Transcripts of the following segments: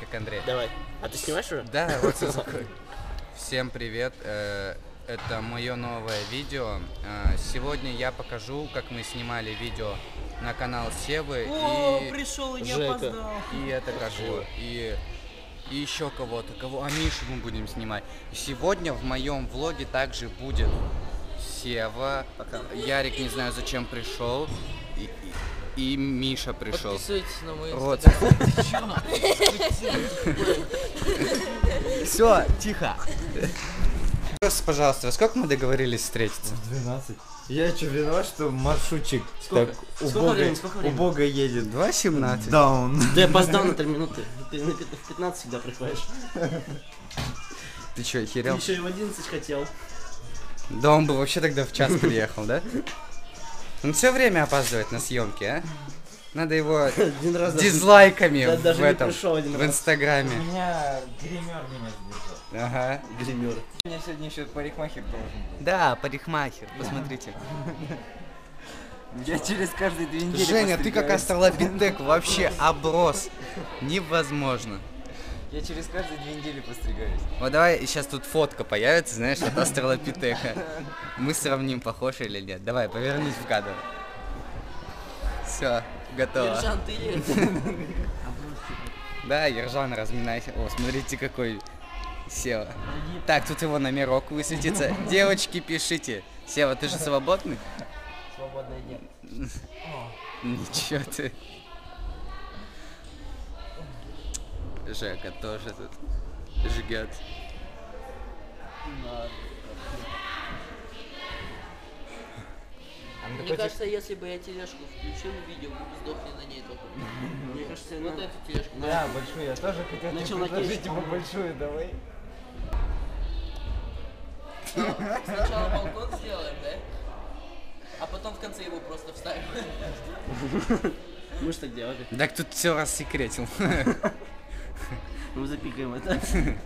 как Андрей. Давай. А ты снимаешь уже? Да, вот все такое. Всем привет. Это мое новое видео. Сегодня я покажу, как мы снимали видео на канал Севы. О, пришел и не Жека. опоздал. И это кого. И еще кого-то. А Мишу мы будем снимать. И сегодня в моем влоге также будет Сева. Ярик не знаю зачем пришел. И Миша пришел. Подписывайтесь на мой Вот. инстаграм. Все, тихо. Пожалуйста, во сколько мы договорились встретиться? 12. Я что, виноват, что маршрутчик так Сколько времени? убого едет? 2:17. Даун. Ты опоздал на 3 минуты. Ты в 15 всегда приходишь. Ты что, Ты охерел? еще и в 11 хотел. Да он бы вообще тогда в час приехал, да? Он все время опаздывает на съемки, а? Надо его Один раз дизлайками даже в не этом, пришел один в раз. инстаграме. Меня гример меня сбежал. Ага. Гример. У меня сегодня еще парикмахер должен быть. Да, парикмахер, посмотрите. Я через каждые 2 недели Женя, ты как постригаюсь. астролопитек вообще оброс. Невозможно. Я через каждые 2 недели постригаюсь. Вот давай, сейчас тут фотка появится, знаешь, от астролопитека. Мы сравним, похож или нет. Давай, повернись в кадр. Все, готово. Ержан, ты есть. Да, Ержан, разминайся. О, смотрите, какой Сева. Так, тут его номерок высветится. Девочки, пишите. Сева, ты же свободный? Свободное дня. Ничего ты. Жека тоже тут жгет. Мне кажется, если бы я тележку включил, видео бы сдохли на ней только. Мне кажется, Вот эту тележку. Да, большую. Я тоже хотел тебе Начал на предложить, кейс. типа большую, давай. Сначала балкон сделаем, да? А потом в конце его просто вставим. мы же так делали. Так тут все рассекретил. Мы запикаем это.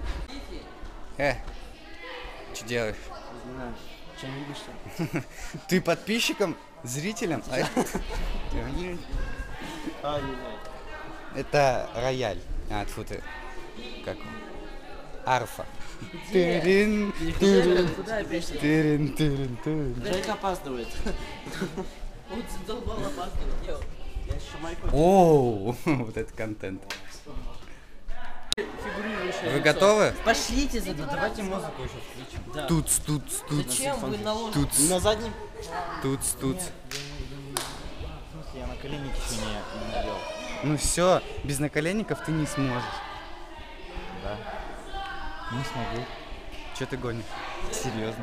Что делаешь? Не знаю, что не видишь, что ли? Ты подписчикам, зрителям? Ай-яй-яй. Это рояль. А, тьфу ты. Как он? Арфа. Тырин, тырин, Куда опять? тырин, тырин, тырин. Жека опаздывает. Он задолбал опаздывать. Йоу. Я еще майку. Оу, вот это контент. Фигурирующее Вы лицо. готовы? Пошлите за Давайте музыку еще включим. Да. Туц. Зачем вы наложите? Туц. На заднем? Туц. В смысле, я на коленник еще не надел. Ну все, без наколенников ты не сможешь. Да. Не смогу. Че ты гонишь? Серьезно.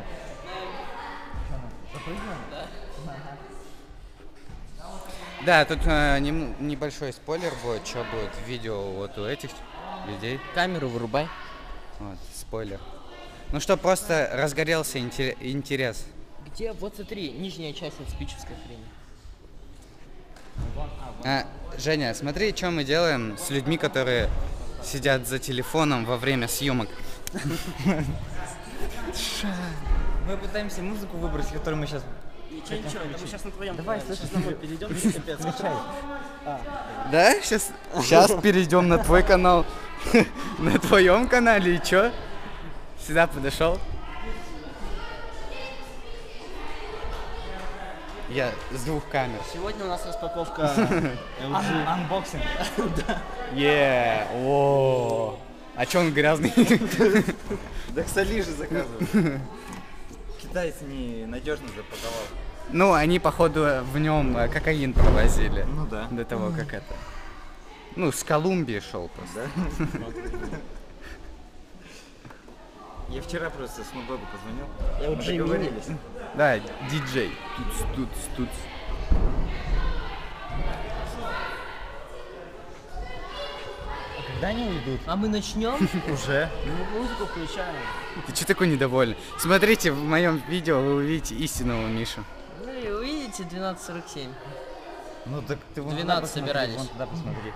Да, тут небольшой спойлер будет, что будет в видео вот у этих людей. Камеру вырубай. Вот, спойлер. Ну что, просто разгорелся интерес. Где? Вот смотри, нижняя часть от спичевской хрени. Женя, смотри, что мы делаем с людьми, которые сидят за телефоном во время съемок. Мы пытаемся музыку выбрать, которую мы сейчас... Ничего, это мы сейчас на твоем. Давай, канале. слушай, Сейчас на мой перейдем. Капец. Скачай. Да? Сейчас перейдем на твой канал. На твоем канале, и чё? Сюда подошел. Я с 2 камер. Сегодня у нас распаковка LG. Анбоксинг. О. А чё он грязный? Так соли же заказывай. Китайцы ненадежно запаковал. Ну, они, походу, в нем кокаин провозили. Ну да. До того, как это. Ну, с Колумбии шел просто. Я вчера просто с Мубегу позвонил. LG Мы Mini. договорились. Да, диджей. Туц. Когда они уйдут? А мы начнем? Уже. Мы музыку включаем. Ты что такой недовольный? Смотрите, в моем видео вы увидите истинного Мишу. Ну и увидите 12:47. Ну так ты вон 12 туда посмотри, собирались. Вон туда посмотри.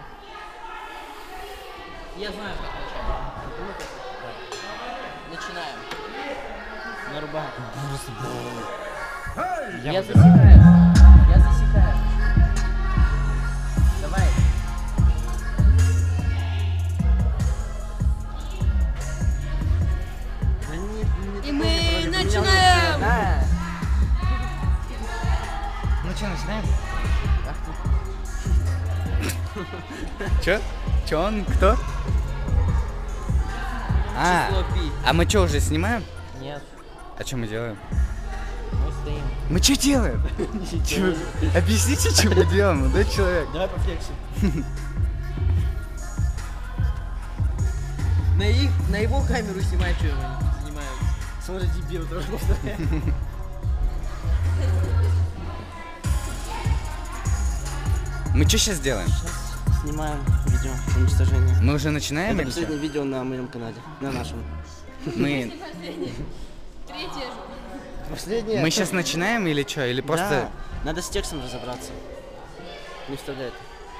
Я знаю, как начать. Начинаем. Нарубай. Я засекаю. Давай. что, начинаем? Чё? Чё он? Кто? Число пи. А мы что, уже снимаем? Нет, А что мы делаем? мы стоим. Мы что делаем? Чё? Объясните, что мы делаем, молодой человек. Давай пофлексим. На его камеру снимай, что мы занимаемся. Смотри, дебил тоже повторяет. Мы что сейчас делаем? Снимаем видео уничтожение. Мы уже начинаем Это или что? последнее видео на моем канале, на нашем. Мы Третье же. Последнее. мы сейчас начинаем или что? Или просто... Да, надо с текстом разобраться. Не вставляй.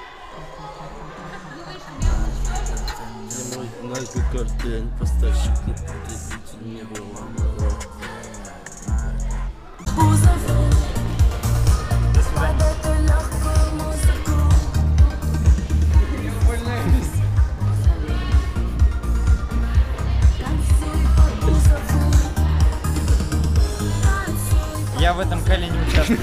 Мой картин, поставщик не было. Я в этом коле не участвую.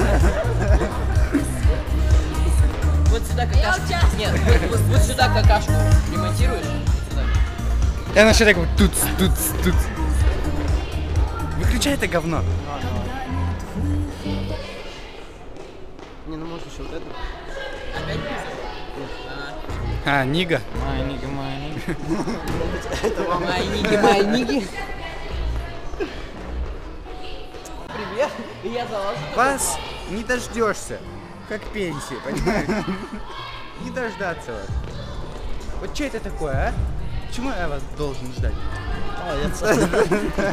Вот сюда какашку. Нет, вот сюда какашку ремонтируешь. Сюда. Я начал так вот тут. Выключай это говно. Не, ну может еще вот это. Опять? А, Нига. Моя нига. Мои ниги. Привет. И я залазу. Вас не дождешься, как пенсии, понимаешь? Не дождаться вас. Вот что это такое, а? Почему я вас должен ждать? Молодец. Они долго.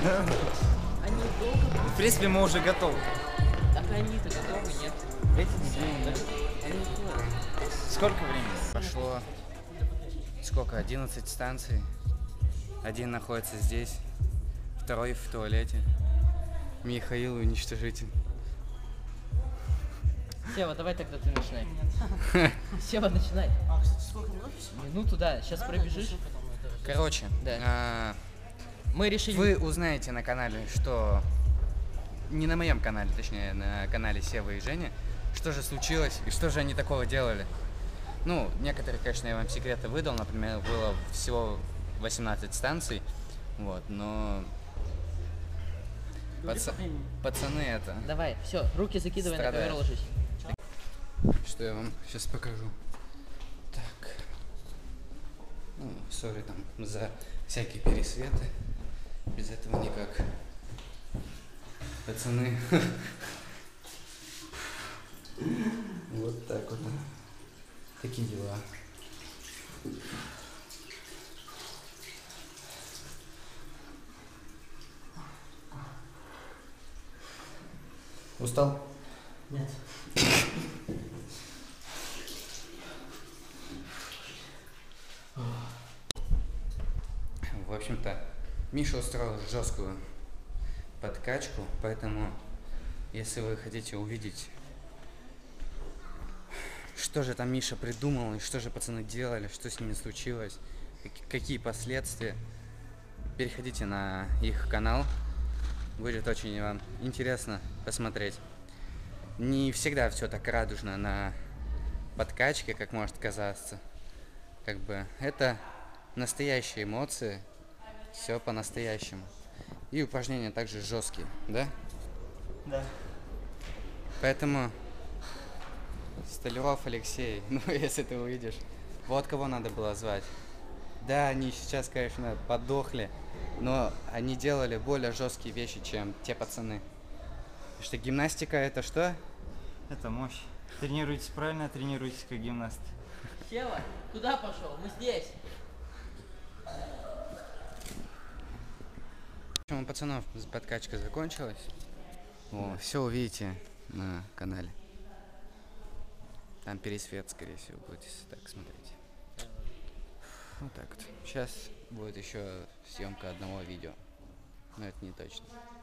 В принципе, мы уже готовы. Так они-то готовы, нет? Эти да? Они уходят. Сколько времени? Прошло сколько? 11 станций. Один находится здесь, второй в туалете. Михаил уничтожитель. Сева, давай тогда ты начинай. Сева, начинай. А, кстати, сколько минут? Минуту, да. Сейчас пробежишь. Короче, Да. Мы решили... вы узнаете на канале, что... Не на моем канале, точнее, на канале Севы и Жени, что же случилось и что же они такого делали. Ну, некоторые, конечно, я вам секреты выдал, например, было всего 18 станций, вот, но... Пацаны это... Давай, все, руки закидывай, на Страдают. камеру ложись. Что я вам сейчас покажу. Так. Ну, сори там за всякие пересветы. Без этого никак. Пацаны. Вот так вот. Такие дела. Устал? Нет. В общем-то, Миша устроил жесткую подкачку, поэтому, если вы хотите увидеть, что же там Миша придумал, и что же пацаны делали, что с ними случилось, какие последствия, переходите на их канал, будет очень вам интересно посмотреть. Не всегда все так радужно на подкачке, как может казаться. Как бы это настоящие эмоции, все по-настоящему. И упражнения также жесткие, да? Да. Поэтому Столяров Алексей, ну если ты увидишь, вот кого надо было звать. Да, они сейчас, конечно, подохли, но они делали более жесткие вещи, чем те пацаны. Потому что гимнастика это что? Это мощь. Тренируйтесь правильно, тренируйтесь как гимнаст. Сева, куда пошел? Мы здесь. У пацанов подкачка закончилась. Все увидите на канале. Там пересвет, скорее всего, будет, если так смотреть. Вот так вот. Сейчас будет еще съемка одного видео. Но это не точно.